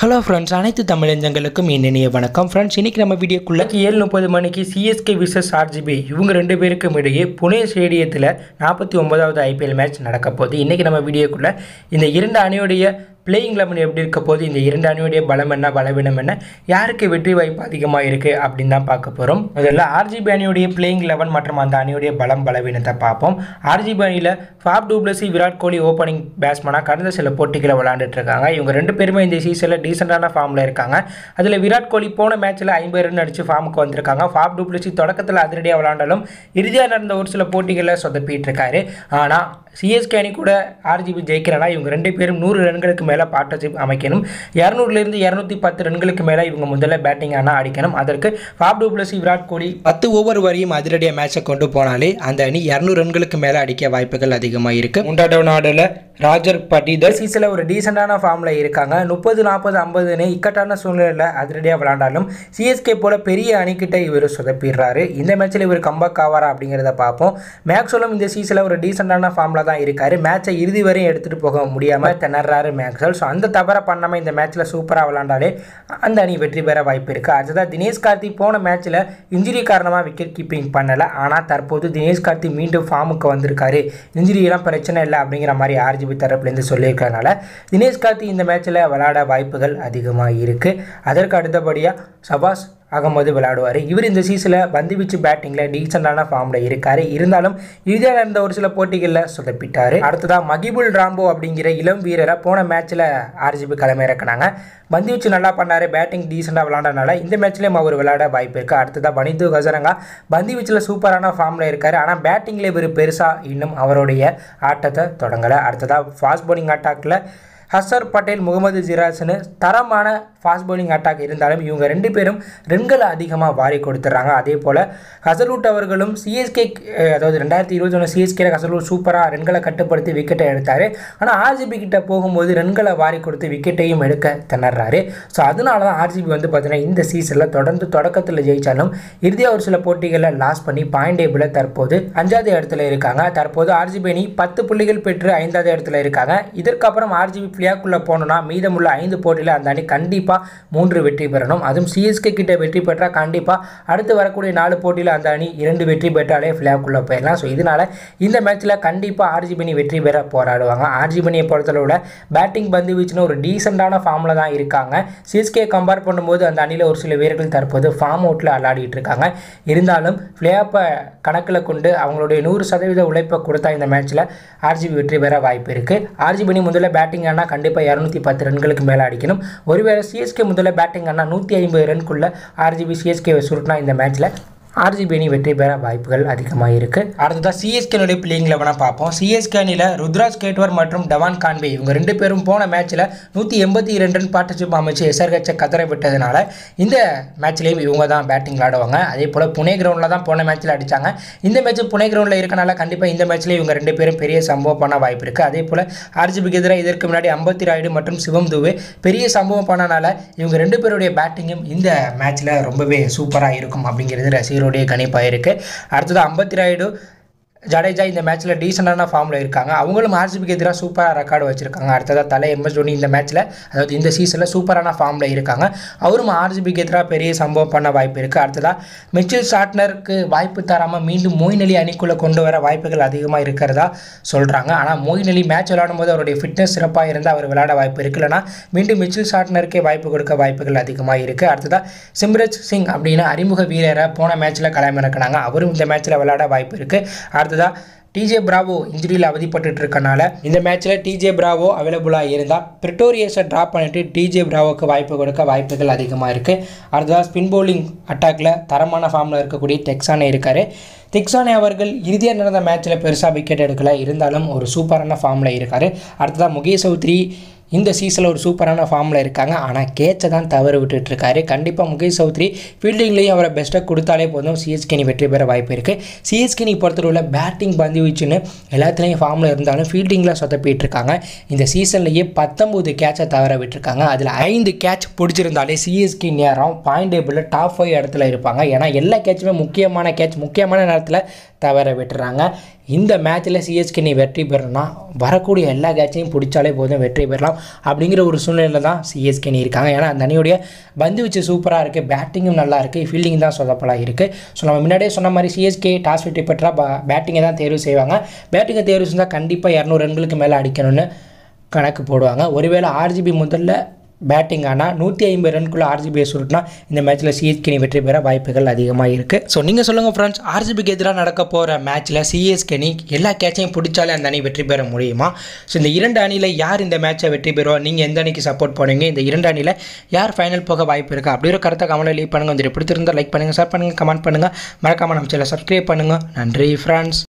Hello friends, அனைத்து தமிழஞ்சங்களுக்கும் இனிய வணக்கம். ஃப்ரெண்ட்ஸ், இன்றைக்கி நம்ம வீடியோக்குள்ளே 7:30 மணிக்கு CSK vs RCB இவங்க ரெண்டு பேருக்கும் இடையே புனே ஸ்டேடியத்தில் 49வது IPL மேட்ச் நடக்க போகுது. இன்றைக்கி நம்ம வீடியோக்குள்ளே இந்த இரண்டு அணியுடைய பிளேயிங் 11 எப்படி இருக்க போது, இந்த இரண்டு அணியுடைய பலம் என்ன பலவீனம் என்ன, யாருக்கு வெற்றி வாய்ப்பு அதிகமாக இருக்குது அப்படின்னு தான் பார்க்க போகிறோம். முதல்ல RCB அணியுடைய பிளேயிங் 11 மற்றும் அந்த அணியுடைய பலம் பலவீனத்தை பார்ப்போம். RCB அணியில் Faf du Plessis Virat Kohli opening பேட்ஸ்மேனாக கடந்த சில போட்டிகளை விளையாண்டுட்டு இருக்காங்க. இவங்க ரெண்டு பேருமே இந்த சீசனில் டீசெண்டான ஃபார்மில் இருக்காங்க. அதில் விராட் கோலி போன மேட்ச்சில் 50 ரன் அடித்து ஃபார்முக்கு வந்திருக்காங்க. ஃபாப் டூ பிளஸி தொடக்கத்தில் அதிரடியாக விளையாண்டாலும் இறுதியாக நடந்த ஒரு சில போட்டிகளில் சொதப்பிட்டு இருக்காரு. ஆனால் CSK அணி கூட RCB ஜெயிக்கிறனா இவங்க ரெண்டு பேரும் 100 ரன்களுக்கு மேலே பார்ட்னர்ஷிப் அமைக்கணும். 200லேருந்து 210 ரன்களுக்கு மேலே இவங்க முதல்ல பேட்டிங் ஆனால் அடிக்கணும். அதற்கு Faf du Plessis Virat Kohli 10 over வரையும் அதிரடியாக மேட்சை கொண்டு போனாலே அந்த அணி 200 ரன்களுக்கு மேலே அடிக்க வாய்ப்புகள் அதிகமாக இருக்குது. மூன்றாவது நாடில் ராஜர் பட்டிதர் சீசனில் ஒரு டீசெண்டான ஃபார்மில் இருக்காங்க. 30, 40, 50 இக்கட்டான சூழ்நிலையில் அதிரடியாக விளையாண்டாலும் CSK போல பெரிய அணிக்கிட்ட இவர் சொதப்பிடுறாரு. இந்த மேட்ச்சில் இவர் கம்பேக் ஆவாரா அப்படிங்கிறத பார்ப்போம். மேக்ஸ்வெலும் இந்த சீசனில் ஒரு டீசெண்டான ஃபார்மில் தான் இருக்காரு. மேட்சை இறுதி வரையும் எடுத்துகிட்டு போக முடியாமல் திணறாரு மேக்ஸ்வெல். ஸோ அந்த தவறை பண்ணாமல் இந்த மேட்ச்சில் சூப்பராக விளையாண்டாலே அந்த அணி வெற்றி பெற வாய்ப்பு இருக்குது. அடுத்ததாக தினேஷ் கார்த்திக் போன மேட்ச்சில் இன்ஜுரி காரணமாக விக்கெட் கீப்பிங் பண்ணலை. ஆனால் தற்போது தினேஷ் கார்த்திக் மீண்டும் ஃபார்முக்கு வந்திருக்காரு. இன்ஜுரியெல்லாம் பிரச்சனை இல்லை அப்படிங்கிற மாதிரி RCB தரப்புலேருந்து சொல்லியிருக்கிறதுனால தினேஷ் கார்த்திக் இந்த மேட்ச்சில் விளையாட வாய்ப்புகள் அதிகமாக இருக்குது. அதற்கு அடுத்தபடியாக சபாஸ் அகமது விளையாடுவார். இவர் இந்த சீசனில் பந்துவீச்சு பேட்டிங்கில் டீசெண்டான ஃபார்மில் இருக்கார். இருந்தாலும் இறுதியாக நடந்த ஒரு சில போட்டிகளில் சொதப்பிட்டார். அடுத்ததாக மகிபுல் ராம்போ அப்படிங்கிற இளம் வீரரை போன மேட்ச்சில் RCB களமிறக்கினாங்க. பந்துவீச்சு நல்லா பண்ணார், பேட்டிங் டீசெண்டாக விளையாண்டனால இந்த மேட்ச்லேயும் அவர் விளையாட வாய்ப்பு இருக்குது. அடுத்ததாக பனிது ஹசரங்கா பந்துவீச்சில் சூப்பரான ஃபார்மில் இருக்கார். ஆனால் பேட்டிங்கில் இவர் பெருசாக இன்னும் அவருடைய ஆட்டத்தை தொடங்கலை. அடுத்ததாக ஃபாஸ்ட் பவுலிங் அட்டாக்கில் ஹசர் பட்டேல், முகமது சிராஜ்னு தரமான ஃபாஸ்ட் பவுலிங் அட்டாக் இருந்தாலும் இவங்க ரெண்டு பேரும் ரன்களை அதிகமாக வாரி கொடுத்துட்றாங்க. அதே போல் ஹசல்வுட் அவர்களும் CSK, அதாவது 2021 CSK ஹசல்வுட் சூப்பராக ரன்களை கட்டுப்படுத்தி விக்கெட்டை எடுத்தார். ஆனால் RCB கிட்ட போகும்போது ரன்களை வாரி கொடுத்து விக்கெட்டையும் எடுக்க திணறாரு. ஸோ அதனால தான் RCB வந்து பார்த்தீங்கன்னா இந்த சீசனில் தொடர்ந்து தொடக்கத்தில் ஜெயித்தாலும் இறுதியாக ஒரு சில போட்டிகளில் லாஸ் பண்ணி பாயிண்ட் டேபிளில் தற்போது 5வது இடத்துல இருக்காங்க. தற்போது RCB அணி 10 புள்ளிகள் பெற்று 5வது இடத்துல இருக்காங்க. இதற்கப்புறம் RCB பிளேக்குள்ளே போனோம்னா மீதமுள்ள 5 போட்டியில் அந்த அணி கண்டிப்பாக 3 வெற்றி பெறணும். அதுவும் CSK கிட்ட வெற்றி பெற்றால் கண்டிப்பாக அடுத்து வரக்கூடிய 4 போட்டியில் அந்த அணி 2 வெற்றி பெற்றாலே பிளேக்குள்ளே போயிடலாம். ஸோ இதனால் இந்த மேட்ச்சில் கண்டிப்பாக RCB அணி வெற்றி பெற போராடுவாங்க. RCB அணியை பொறுத்தளவில் பேட்டிங் பந்து வீச்சுன்னு ஒரு டீசெண்டான ஃபார்மில் தான் இருக்காங்க. CSK கம்பேர் பண்ணும்போது அந்த அணியில் ஒரு சில வீரர்கள் தற்போது ஃபார்ம் அவுட்டில் விளையாடிட்டு இருக்காங்க. இருந்தாலும் பிளேஆஃபை கணக்கில் கொண்டு அவங்களுடைய 100% உழைப்பை கொடுத்தா இந்த மேட்ச்சில் RCB வெற்றி பெற வாய்ப்பு இருக்குது. RCB அணி முதல்ல பேட்டிங் ஆனால் கண்டிப்பாக 210 ரன்களுக்கு மேலே அடிக்கணும். ஒருவேளை CSK முதல்ல பேட்டிங் ஆனால் 150 ரன்குள்ளே RCB CSK சுருட்டினா இந்த மேட்ச்சில் RCB அணி வெற்றி பெற வாய்ப்புகள் அதிகமாக இருக்குது. அடுத்ததாக CSK பிளேயிங் 11 பார்ப்போம். CSK அணியில் ருத்ராஜ் கேட்வர் மற்றும் டவான் கான்வே இவங்க ரெண்டு பேரும் போன மேட்ச்சில் 182 ரன் பார்ட்னர்ஷிப் அமைச்சு SRH கதற விட்டதுனால இந்த மேட்ச்லேயும் இவங்க தான் பேட்டிங் விளையாடுவாங்க. அதே போல் புனே கிரவுண்டில் தான் போன மேட்ச்சில் அடித்தாங்க. இந்த மேட்ச் புனே கிரவுண்டில் இருக்கனால கண்டிப்பாக இந்த மேட்ச்லேயும் இவங்க ரெண்டு பேரும் பெரிய சம்பவம் பண்ண வாய்ப்பு இருக்குது. அதே போல் RCBக்கு எதிராக இதற்கு முன்னாடி அம்பத்தி ராயுடு மற்றும் சிவம் துவே பெரிய சம்பவம் பண்ணனால இவங்க ரெண்டு பேருடைய பேட்டிங்கும் இந்த மேட்ச்சில் ரொம்பவே சூப்பராக இருக்கும் அப்படிங்கிறது ரசிகர் கணிப்பாக இருக்குது. அடுத்தது அம்பத்தி ராயுடு, ஜடேஜா இந்த மேட்ச்சில் டீசெண்டான ஃபார்மில் இருக்காங்க. அவங்களும் RCBக்கு எதிராக சூப்பராக ரெக்கார்டு வச்சுருக்காங்க. அடுத்ததாக தலை MS தோனி இந்த மேட்ச்சில், அதாவது இந்த சீசனில் சூப்பரான ஃபார்மில் இருக்காங்க. அவரும் RCBக்கு எதிராக பெரிய சம்பவம் பண்ண வாய்ப்பு இருக்குது. அடுத்ததாக மிச்சல் சாட்னருக்கு வாய்ப்பு தராமல் மீண்டும் மொயின் அலி அணிக்குள்ளே கொண்டு வர வாய்ப்புகள் அதிகமாக இருக்கிறதா சொல்கிறாங்க. ஆனால் மொயின் அலி மேட்ச் விளையாடும் போது அவருடைய ஃபிட்னஸ் சிறப்பாக இருந்தால் அவர் விளையாட வாய்ப்பு இருக்குது. இல்லைனா மீண்டும் மிச்சல் சாட்னருக்கே வாய்ப்பு கொடுக்க வாய்ப்புகள் அதிகமாக இருக்குது. அடுத்ததாக சிம்ரஜ் சிங் அப்படின்னு அறிமுக வீரரை போன மேட்ச்சில் களமிறக்கினாங்க. அவரும் இந்த மேட்ச்சில் விளையாட வாய்ப்பு இருக்குது. TJ பிராவோ இன்ஜுரியில் அவதிப்பட்டு இருக்கனால இந்த மேட்ச்சில் TJ பிராவோ அவைலபிளாக இருந்தால் பிரிட்டோரியஸை ட்ராப் பண்ணிவிட்டு TJ பிராவோக்கு வாய்ப்பு கொடுக்க வாய்ப்புகள் அதிகமாக இருக்குது. அடுத்ததாக ஸ்பின் பவுலிங் அட்டாக்கில் தரமான ஃபார்மில் இருக்கக்கூடிய டெக்ஸானே இருக்கார். டெக்ஸானே அவர்கள் இறுதியாக நடந்த மேட்ச்சில் பெருசாக விக்கெட் எடுக்கலை, இருந்தாலும் ஒரு சூப்பரான ஃபார்மில் இருக்கார். அடுத்ததாக முகேஷ் சௌத்ரி இந்த சீசனில் ஒரு சூப்பரான ஃபார்மில் இருக்காங்க. ஆனால் கேட்சை தான் தவறு விட்டுட்டுருக்காரு. கண்டிப்பாக முகேஷ் சௌத்ரி ஃபீல்டிங்லேயும் அவரை பெஸ்ட்டாக கொடுத்தாலே போதும் CSK அணி வெற்றி பெற வாய்ப்பு இருக்குது. CSK அணி பொறுத்தவரை பேட்டிங் பந்து வீச்சுன்னு எல்லாத்துலேயும் ஃபார்மில் இருந்தாலும் ஃபீல்டிங்கில் சொதப்பிட்டு இருக்காங்க. இந்த சீசன்லேயே 19 கேட்சை தவற விட்டுருக்காங்க. அதில் 5 கேட்ச் பிடிச்சிருந்தாலே CSK நேரம் பாயிண்ட் டேபிளில் டாப் 5 இடத்துல இருப்பாங்க. ஏன்னா எல்லா கேட்சுமே முக்கியமான கேட்ச், முக்கியமான நேரத்தில் தவற விட்டுறாங்க. இந்த மேட்ச்சில் சிஎஸ்கே நீ வெற்றி பெறணும்னா வரக்கூடிய எல்லா கேட்சையும் பிடிச்சாலே போதும் வெற்றி பெறலாம் அப்படிங்கிற ஒரு சூழ்நிலையில் தான் சிஎஸ்கே நீ இருக்காங்க. ஏன்னா அந்த அணியுடைய பந்து வச்சு சூப்பராக இருக்குது, பேட்டிங்கும் நல்லா இருக்குது, ஃபீல்டிங் தான் சொதப்பலாக இருக்குது. ஸோ நம்ம முன்னாடியே சொன்ன மாதிரி சிஎஸ்கே டாஸ் வெற்றி பெற்றால் பேட்டிங்கை தான் தேர்வு செய்வாங்க. பேட்டிங்கை தேர்வு செஞ்சால் கண்டிப்பாக 200 ரன்களுக்கு மேலே அடிக்கணும்னு கணக்கு போடுவாங்க. ஒருவேளை ஆர்சிபி முதல்ல பேட்டிங் ஆனால் 150 ரன்குள்ளே ஆர்சிபியை சுருட்டினா இந்த மேட்ச்சில் சிஎஸ்கே வெற்றி பெற வாய்ப்புகள் அதிகமாக இருக்குது. ஸோ நீங்கள் சொல்லுங்கள் ஃப்ரெண்ட்ஸ், ஆர்சிபிக்கு எதிராக நடக்க போகிற மேட்ச்சில் சிஎஸ்கே எல்லா கேட்சையும் பிடிச்சாலே அந்த அணி வெற்றி பெற முடியுமா? ஸோ இந்த 2 அணியில் யார் இந்த மேட்சை வெற்றி பெறுவா? நீங்கள் எந்த அணிக்கு சப்போர்ட் பண்ணுவீங்க? இந்த 2 அணியில் யார் ஃபைனல் போக வாய்ப்பு இருக்குது? அப்படி ஒரு கருத்தை கமெண்ட்டில் லீவ் பண்ணுங்கள். வந்து பிடிச்சிருந்தால் லைக் பண்ணுங்கள், ஷேர் பண்ணுங்கள், கமெண்ட் பண்ணுங்கள். மறக்காமல் நம்ம சேனலை சப்ஸ்கிரைப் பண்ணுங்கள். நன்றி ஃப்ரெண்ட்ஸ்.